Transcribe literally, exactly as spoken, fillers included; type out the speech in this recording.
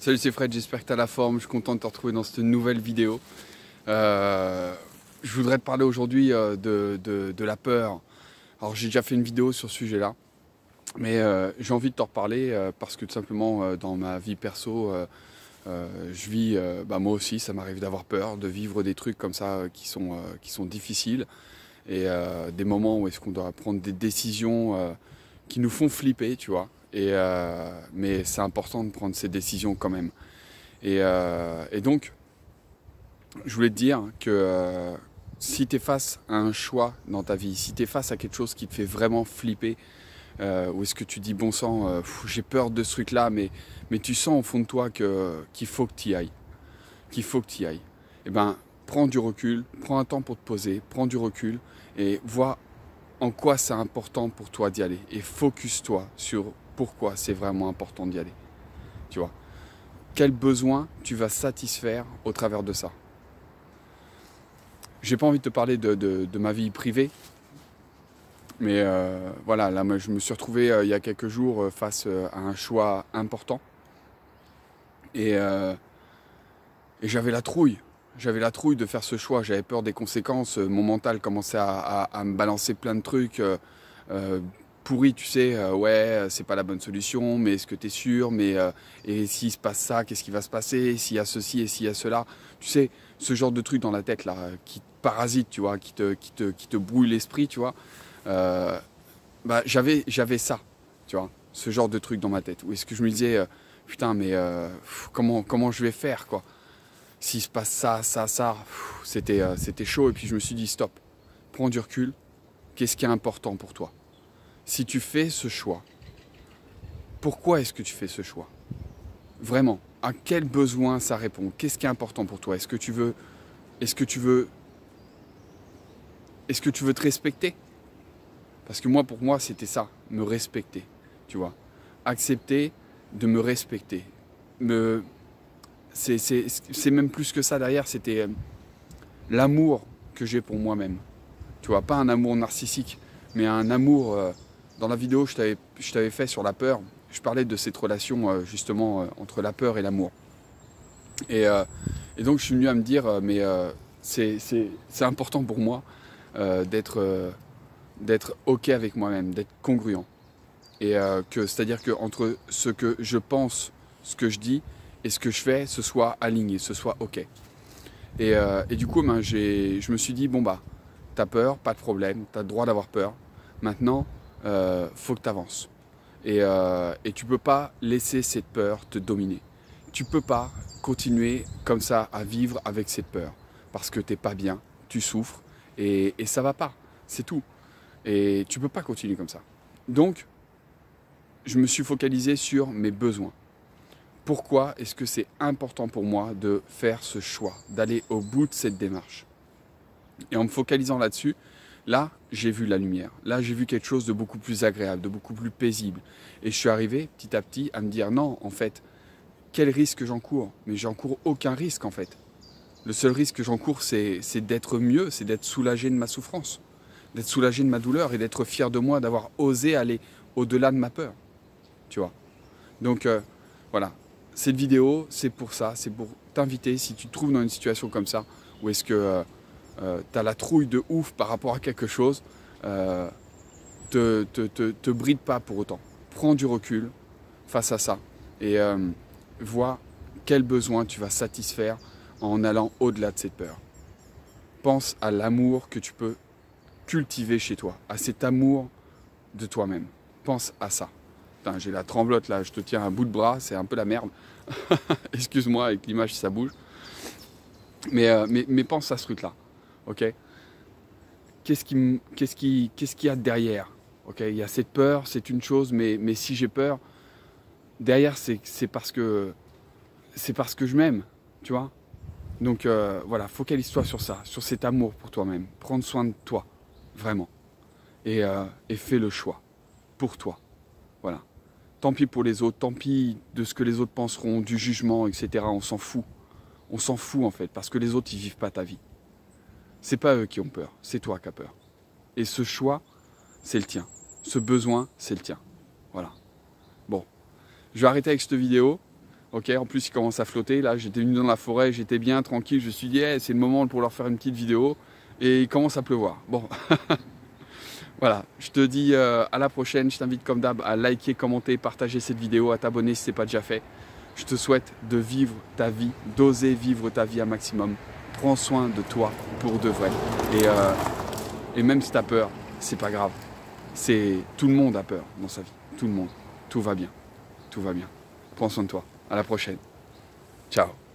Salut, c'est Fred, j'espère que tu as la forme, je suis content de te retrouver dans cette nouvelle vidéo. Euh, je voudrais te parler aujourd'hui euh, de, de, de la peur. Alors j'ai déjà fait une vidéo sur ce sujet-là, mais euh, j'ai envie de t'en reparler euh, parce que tout simplement euh, dans ma vie perso, euh, euh, je vis, euh, bah, moi aussi ça m'arrive d'avoir peur, de vivre des trucs comme ça euh, qui, sont, euh, qui sont difficiles et euh, des moments où est-ce qu'on doit prendre des décisions euh, qui nous font flipper, tu vois. Et, euh, mais c'est important de prendre ces décisions quand même. Et, euh, et donc, je voulais te dire que euh, si tu es face à un choix dans ta vie, si tu es face à quelque chose qui te fait vraiment flipper, euh, ou est-ce que tu dis bon sang, euh, pff, j'ai peur de ce truc-là, mais, mais tu sens au fond de toi que, qu'il faut que tu y ailles, qu'il faut que tu y ailles, eh ben, prends du recul, prends un temps pour te poser, prends du recul et vois en quoi c'est important pour toi d'y aller. Et focus-toi sur pourquoi c'est vraiment important d'y aller. Tu vois, quel besoin tu vas satisfaire au travers de ça. J'ai pas envie de te parler de, de, de ma vie privée, mais euh, voilà, là moi, je me suis retrouvé euh, il y a quelques jours euh, face euh, à un choix important et, euh, et j'avais la trouille. J'avais la trouille de faire ce choix, j'avais peur des conséquences, mon mental commençait à, à, à me balancer plein de trucs euh, euh, pourris, tu sais, euh, ouais, c'est pas la bonne solution, mais est-ce que tu es sûr, mais euh, et s'il se passe ça, qu'est-ce qui va se passer, s'il y a ceci et s'il y a cela, tu sais, ce genre de truc dans la tête là, qui te parasite, tu vois, qui te, qui te, qui te brouille l'esprit, tu vois, euh, bah, j'avais, j'avais ça, tu vois, ce genre de truc dans ma tête, où est-ce que je me disais, euh, putain, mais euh, comment, comment je vais faire, quoi. S'il se passe ça, ça, ça, c'était, euh, c'était chaud. Et puis je me suis dit, stop, prends du recul. Qu'est-ce qui est important pour toi? Si tu fais ce choix, pourquoi est-ce que tu fais ce choix? Vraiment, à quel besoin ça répond? Qu'est-ce qui est important pour toi? Est-ce que tu veux, est-ce que tu veux, est-ce que tu veux te respecter? Parce que moi, pour moi, c'était ça, me respecter, tu vois. Accepter de me respecter, me C'est, c'est, c'est même plus que ça derrière, c'était l'amour que j'ai pour moi-même. Tu vois, pas un amour narcissique, mais un amour... Euh, dans la vidéo que je t'avais, je t'avais fait sur la peur, je parlais de cette relation euh, justement euh, entre la peur et l'amour. Et, euh, et donc je suis venu à me dire, euh, mais euh, c'est, c'est, c'est important pour moi euh, d'être, euh, d'être OK avec moi-même, d'être congruent. Et euh, que, c'est-à-dire que entre ce que je pense, ce que je dis, et ce que je fais, ce soit aligné, ce soit OK. Et, euh, et du coup, ben, j'ai, je me suis dit, bon bah, t'as peur, pas de problème, t'as le droit d'avoir peur. Maintenant, euh, faut que t'avances. Et, euh, et tu peux pas laisser cette peur te dominer. Tu peux pas continuer comme ça à vivre avec cette peur. Parce que t'es pas bien, tu souffres, et, et ça va pas. C'est tout. Et tu peux pas continuer comme ça. Donc, je me suis focalisé sur mes besoins. Pourquoi est-ce que c'est important pour moi de faire ce choix, d'aller au bout de cette démarche? Et en me focalisant là-dessus, là, j'ai vu la lumière. Là, j'ai vu quelque chose de beaucoup plus agréable, de beaucoup plus paisible. Et je suis arrivé petit à petit à me dire non, en fait, quel risque j'encours? Mais j'encours aucun risque, en fait. Le seul risque que j'encours, c'est, c'est d'être mieux, c'est d'être soulagé de ma souffrance, d'être soulagé de ma douleur et d'être fier de moi, d'avoir osé aller au-delà de ma peur. Tu vois? Donc, euh, voilà. Cette vidéo, c'est pour ça, c'est pour t'inviter, si tu te trouves dans une situation comme ça, où est-ce que euh, euh, tu as la trouille de ouf par rapport à quelque chose, euh, te, te, te, te bride pas pour autant. Prends du recul face à ça et euh, vois quel besoin tu vas satisfaire en allant au-delà de cette peur. Pense à l'amour que tu peux cultiver chez toi, à cet amour de toi-même. Pense à ça. Putain, j'ai la tremblote là, je te tiens un bout de bras, c'est un peu la merde. Excuse-moi avec l'image si ça bouge. Mais, euh, mais, mais pense à ce truc-là, ok? Qu'est-ce qui, qu'est-ce qui, qu'est-ce qu'il y a derrière? Ok, il y a cette peur, c'est une chose, mais, mais si j'ai peur, derrière c'est, c'est parce que c'est parce que je m'aime, tu vois? Donc euh, voilà, focalise-toi sur ça, sur cet amour pour toi-même. Prendre soin de toi, vraiment. Et, euh, et fais le choix pour toi. Voilà. Tant pis pour les autres, tant pis de ce que les autres penseront, du jugement, et cetera. On s'en fout. On s'en fout en fait, parce que les autres, ils vivent pas ta vie. C'est pas eux qui ont peur, c'est toi qui as peur. Et ce choix, c'est le tien. Ce besoin, c'est le tien. Voilà. Bon, je vais arrêter avec cette vidéo. Ok, en plus il commence à flotter, là j'étais venu dans la forêt, j'étais bien tranquille, je me suis dit hey, c'est le moment pour leur faire une petite vidéo et il commence à pleuvoir. Bon, voilà, je te dis euh, à la prochaine, je t'invite comme d'hab à liker, commenter, partager cette vidéo, à t'abonner si ce n'est pas déjà fait. Je te souhaite de vivre ta vie, d'oser vivre ta vie un maximum. Prends soin de toi pour de vrai. Et, euh, et même si tu as peur, c'est pas grave. C'est tout le monde a peur dans sa vie, tout le monde. Tout va bien, tout va bien. Prends soin de toi. À la prochaine. Ciao.